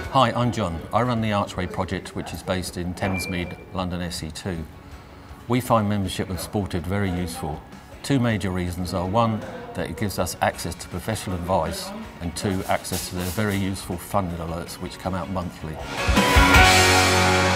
Hi, I'm John. I run the Archway Project, which is based in Thamesmead, London SE2. We find membership of Sported very useful. Two major reasons are: one, that it gives us access to professional advice, and two, access to their very useful funding alerts which come out monthly.